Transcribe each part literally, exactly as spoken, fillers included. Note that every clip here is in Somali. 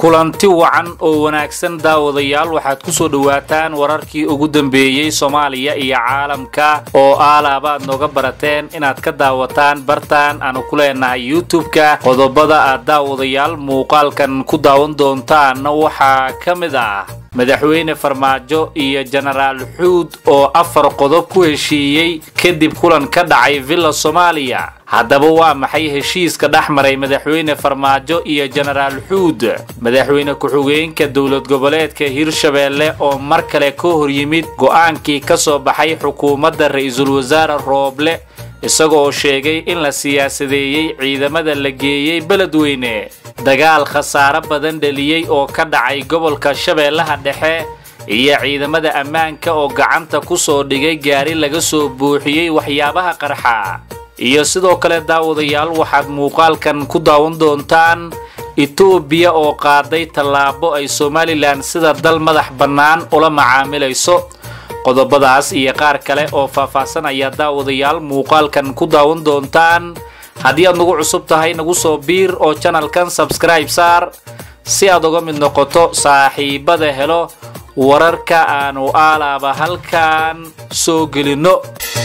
kulanti wacan oo wanaagsan daawadayaal waxaad ku soo dhawaataan wararkii ugu dambeeyay Soomaaliya iyo caalamka oo aalaaba aad nooga barateen inaad ka daawataan bartaan aanu ku leenahay YouTube-ka qodobada aad daawadayaal muuqaalkan ku daawan doontaan waxaa ka mid ah madaxweyne Farmaajo iyo Generaal Xuud oo afar qodob ku heshiiyay kadib kulan ka dhacay Villa Soomaaliya haddaba waa maxay heshiiska dhaxmaray madaxweyne Farmaajo iyo Generaal Xuud madaxweyne ku-xigeenka dawlad goboleedka Hirshabeelle oo mar kale ka hor yimid go'aankii ka soo baxay xukuumadda ra'iisul wasaare Rooble isagoo sheegay in la siyaasadeeyay ciidamada la geeyay beledweyne dagaal khasaare badan dhaliyay oo ka dhacay gobolka Shabeellaha Dhexe iyo ciidamada ammaanka oo gacanta ku soo dhigay gaari laga soo buuxiyay waxyaabaha qarxa iyo sidoo kale daawadayaal waxaad muuqaalkan ku daawan doontaan Itoobiya oo qaaday tallaabo ay Somaliland sida dal madax bannaan ula macaamilayso qodobadaas iyo qaar kale oo faahfaahsan ayaa daawadayaal muuqaalkan ku daawan doontaan haddii aad nagu cusub tahay nagu soo biir oo channelkan subscribe saar si aad uga mid noqoto saaxiibada helo wararka aanu aalaaba halkan soo gelino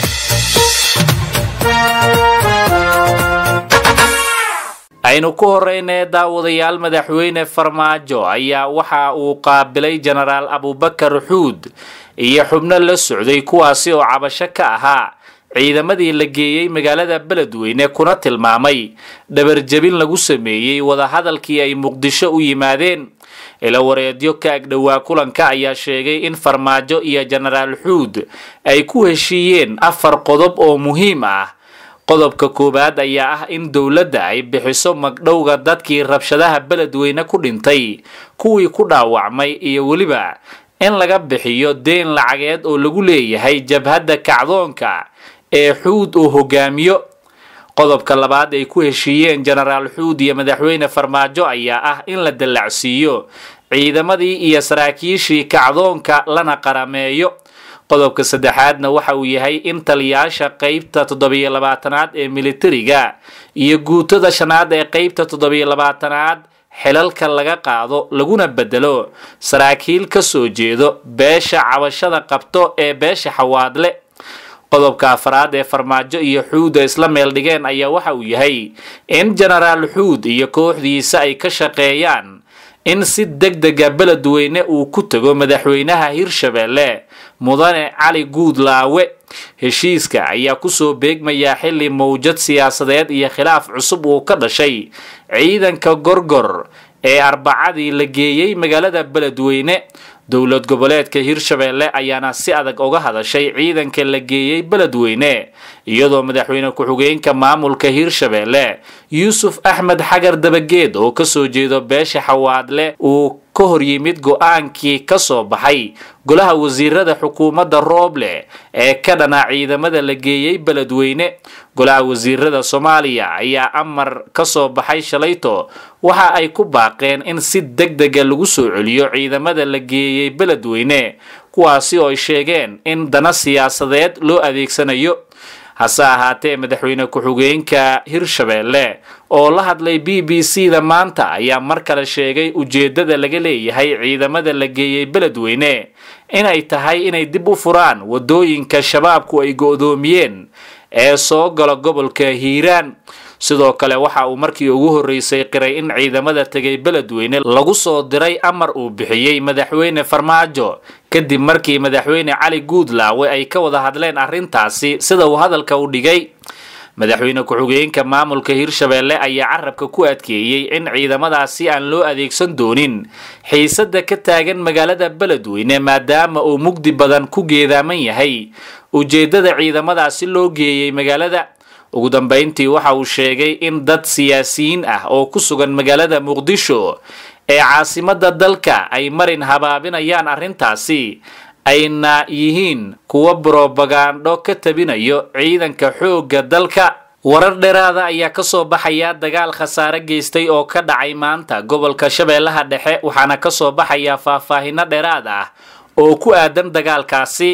aynu ku horeynay daawadayaal madaxweyne Farmaajo ayaa waxa uu qaabilay Generaal Abubakar Xuud iyo xubno la socday kuwaasi oo cabasho ka ahaa ciidamadii la geeyay magaalada beledweyne kuna tilmaamay dhabar jabin lagu sameeyay wada hadalkii ay Muqdisho u yimaadeen ila wareedyo ka agdhawaa kulanka ayaa sheegay in Farmaajo iyo Generaal Xuud ay ku heshiiyeen afar qodob oo muhiim ah qodobka koobaad ayaa ah in dawladda ay bixiso magdhowga dadkii rabshadaha beledweyne ku dhintay kuwii ku dhaawacmay iyo waliba in laga bixiyo deen lacageed oo lagu leeyahay jabhadda kacdoonka ee Xuud uu hogaamiyo qodobka labaad ay ku heshiiyeen Generaal Xuud iyo madaxweyne Farmaajo ayaa ah in la dalacsiiyo ciidamadii iyo saraakiishii kacdoonka lana qarameeyo qodobka saddexaadna waxa uu yahay in taliyaasha qaybta toddobiyo labaatanaad ee militariga iyo guutada shanaad ee qaybta toddobiyo labaatanaad xilalka laga qaado laguna bedelo saraakiil ka soo jeedo beesha cabashada qabto ee beesha Xawaadle qodobka afraad ee Farmaajo iyo Xuud isla meel dhigeen ayaa waxa uu yahay in Generaal Xuud iyo kooxdiisa ay ka shaqeeyaan in si degdeg ah beledweyne uu ku tago madaxweynaha Hirshabeelle mudane Cali Guudlaawe heshiiska ayaa ku soo beegmaya xilli mowjad siyaasadeed iyo khilaaf cusub oo ka dhashay ciidanka gorgor ee arbacadii la geeyay magaalada beledweyne dawlad goboleedka Hirshabeelle ayaana si adag uga hadashay ciidanka la geeyay beledweyne iyadoo madaxweyne ku-xigeenka maamulka Hirshabeelle Yuusuf Axmed Xagar Dabageed oo ka soo jeedo beesha Xawaadle uu ka hor yimid go'aankii ka soo baxay golaha wasiirada xukuumadda Rooble ee ka dhana ciidamada la geeyay beledweyne golaha wasiirada Soomaaliya ayaa amar ka soo baxay shalayto waxa ay ku baaqeen in si degdeg ah lagu soo celiyo ciidamada la geeyay beledweyne kuwaasi oo ay sheegeen in dana siyaasadeed loo adeegsanayo hase ahaatee madaxweyne ku-xigeenka Hirshabeelle oo la hadlay B B C-da maanta ayaa mar kale sheegay ujeedada laga leeyahay ciidamada la geeyay beledweyne inay tahay inay dib u furaan wadooyinka shabaabku ay go'doomiyeen ee soo gala gobolka Hiiraan sidoo kale waxa uu markii ugu horeysay qiray in ciidamada tagay beledweyne lagu soo diray amar uu bixiyay madaxweyne Farmaajo kadib markii madaxweyne Cali Guudlaawe ay ka wada hadleen arrintaasi sida uu hadalka u dhigay madaxweyne ku-xigeenka maamulka Hirshabeelle ayaa carabka ku adkeeyay in ciidamadaasi aan loo adeegsan doonin xiisada ka taagan magaalada beledweyne maadaama uu mugdi badan ku geedaaman yahay ujeedada ciidamadaasi loo geeyay magaalada ugu dambeyntii waxa uu sheegay in dad siyaasiyiin ah oo ku sugan magaalada Muqdisho ee caasimadda dalka ay marin habaabinayaan arrintaasi ayna yihiin kuwa propaganda ka tabinayo ciidanka xoogga dalka warar dheeraada ayaa ka soo baxaya dagaal khasaare geystay oo ka dhacay maanta gobolka Shabeellaha Dhexe waxaana ka soo baxaya faahfaahin dheeraad ah oo ku aadan dagaalkaasi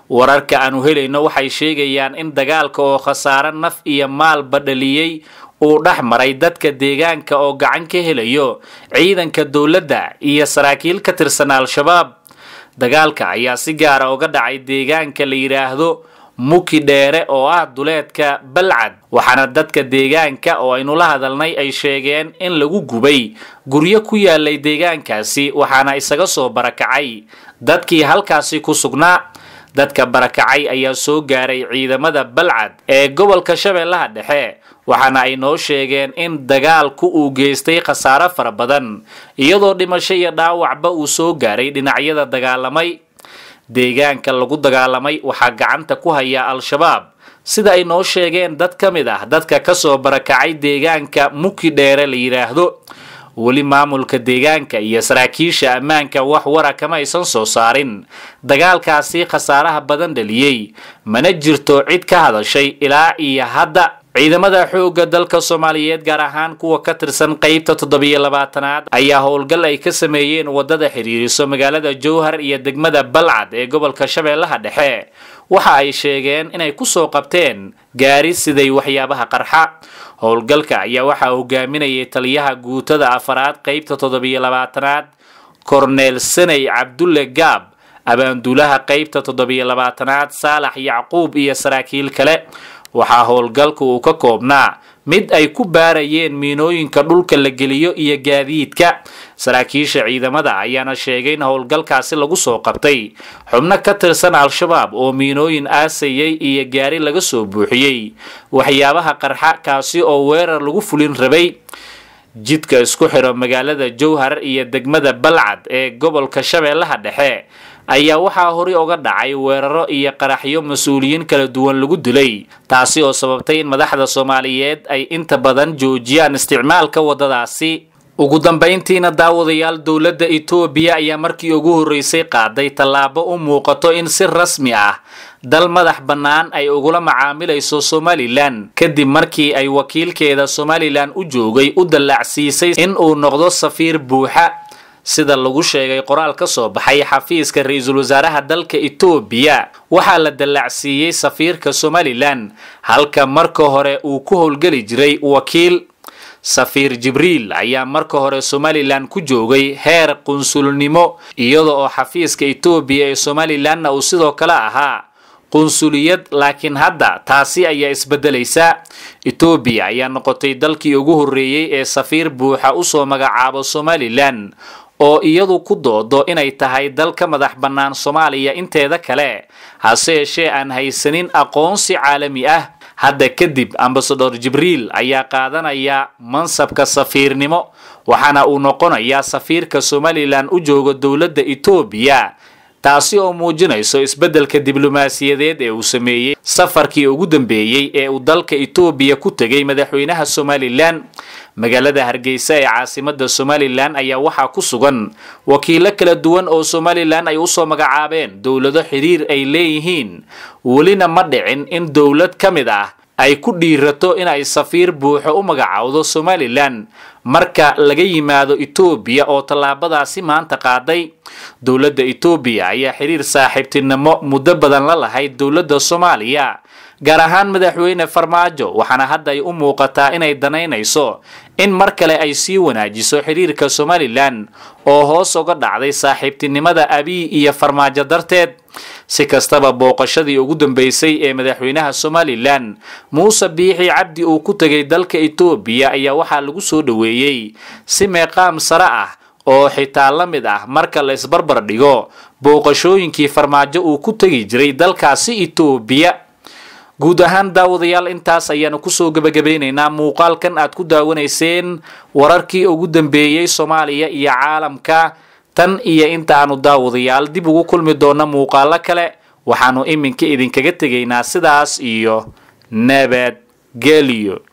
wararka aanu helayno waxay sheegayaan in dagaalka oo khasaare naf iyo maalba dhaliyey uu dhex maray dadka deegaanka oo gacan ka helayo ciidanka dowladda iyo saraakiil ka tirsan al-shabaab. dagaalka ayaa si gaara uga dhacay deegaanka la yidhaahdo muki dheere oo ah duleedka balcad, waxaana dadka deegaanka oo aynu la hadalnay ay sheegeen in lagu gubay guryo ku yaalay deegaankaasi, waxaana isaga soo barakacay dadkii halkaasi ku sugnaa. dadka barakacay ayaa soo gaaray ciidamada balcad ee gobolka shabeellaha dhexe, waxaana ay noo sheegeen in dagaalku uu geystay khasaare fara badan iyadoo dhimasho iyo dhaawacba uu soo gaaray dhinacyada dagaalamay. deegaanka lagu dagaalamay waxaa gacanta ku haya al-shabaab sida ay noo sheegeen dad ka mid ah dadka ka soo barakacay deegaanka muki dheere la yidhaahdo. weli maamulka deegaanka iyo saraakiisha ammaanka wax wara kama aysan soo saarin dagaalkaasi khasaaraha badan dhaliyey, mana jirto cid ka hadashay ilaa iyo hadda. ciidamada xoogga dalka Soomaaliyeed gaar ahaan kuwa ka tirsan qaybta toddobiyo labaatanaad ayaa howlgal ay ka sameeyeen wadada xiriiriso magaalada Jowhar iyo degmada Balcad ee gobolka Shabeellaha Dhexe. waxa ay sheegeen inay ku soo qabteen gaari siday waxyaabaha qarxa. howlgalka ayaa waxa uu hogaaminayay taliyaha guutada afaraad qaybta toddobiyo labaatanaad Cornel Sanay Cabdulle Gaab, abaanduulaha qaybta toddobiyo labaatanaad Saalax Yacquub iyo saraakiil kale. waxaa howlgalku uu ka koobnaa mid ay ku baarayeen miinooyinka dhulka la geliyo iyo gaadiidka. saraakiisha ciidamada ayaana sheegay in howlgalkaasi lagu soo qabtay xubno ka tirsan al-shabaab oo miinooyin aasayay iyo gaari laga soo buuxiyey waxyaabaha qarxa, kaasi oo weerar lagu fulin rabay. jidka isku xiro magaalada Jowhar iyo degmada Balcad ee gobolka Shabeellaha Dhexe ayaa waxaa hore uga dhacay weeraro iyo qaraxyo mas'uuliyiin kala duwan lagu dilay, taasi oo sababtay in madaxda Soomaaliyeed ay inta badan joojiyaan isticmaalka wadadaasi. ugu dambeyntiina daawadayaal, dowladda Itoobiya ayaa markii ugu horeysay qaaday tallaabo u muuqato in si rasmi ah dal madax bannaan ay ugula macaamilayso Somaliland kadib markii ay wakiilkeeda Somaliland u joogay u dallacsiisay in uu noqdo safiir buuxa. sida lagu sheegay qoraal ka soo baxay xafiiska ra'iisul wasaaraha dalka Itoobiya, waxaa la dallacsiiyay safiirka Somaliland halka marka hore uu ku howlgali jiray wakiil. safiir Jibriil ayaa marka hore Somaliland ku joogay heer qunsulnimo, iyadoo oo xafiiska Itoobiya ee Somaliland uu sidoo kale ahaa qunsuliyad, laakiin hadda taasi ayaa isbedelaysa. Itoobiya ayaa noqotay dalkii ugu horeeyay ee safiir buuxa u soo magacaabo Somaliland oo iyadu ku doodo inay tahay dalka madax bannaan Soomaaliya inteeda kale, hase yeeshee aan haysanin aqoonsi caalami ah. hadda kadib Ambassador Jibriil ayaa qaadanaya mansabka safiirnimo, waxaana uu noqonayaa safiirka Somaliland u jooga dowladda Itoobiya, taasi oo muujinayso isbedelka diblomaasiyadeed ee uu sameeyay safarkii ugu dambeeyay ee uu dalka Itoobiya ku tagay madaxweynaha Somaliland. magaalada Hargeysa ee caasimadda Somaliland ayaa waxaa ku sugan wakiilo kala duwan oo Somaliland ay u soo magacaabeen dowlado xiriir ay leeyihiin. welina ma dhicin in dowlad ka mid ah ay ku dhiirato in ay safiir buuxo u magacaawdo Somaliland marka laga yimaado Itoobiya oo tallaabadaasi maanta qaaday. dowladda Itoobiya ayaa xiriir saaxiibtinimo muddo badan la lahayd dowladda Soomaaliya, gaar ahaan madaxweyne Farmaajo, waxaana hadda ay u muuqataa inay danaynayso in mar kale ay sii wanaajiso xiriirka Somaliland oo hoos uga dhacday saaxiibtinimada Abiy iyo Farmaajo darteed. si kastaba, booqashadii ugu dambeysay ee madaxweynaha Somaliland Muuse Biixi Cabdi uu ku tagay dalka Itoobiya ayaa waxaa lagu soo dhaweeyay si meeqaam sare ah oo xitaa la mid ah marka la isbarbar dhigo booqashooyinkii Farmaajo uu ku tagi jiray dalkaasi Itoobiya. guud ahaan daawadayaal, intaas ayaanu ku soo gabagabeynaynaa muuqaalkan aad ku daawanayseen wararkii ugu dambeeyay Soomaaliya iyo caalamka. tan iyo inta aanu daawadayaal dib ugu kulmi doona muuqaalo kale, waxaanu iminka idinkaga tegaynaa sidaas iyo nabad gelyo.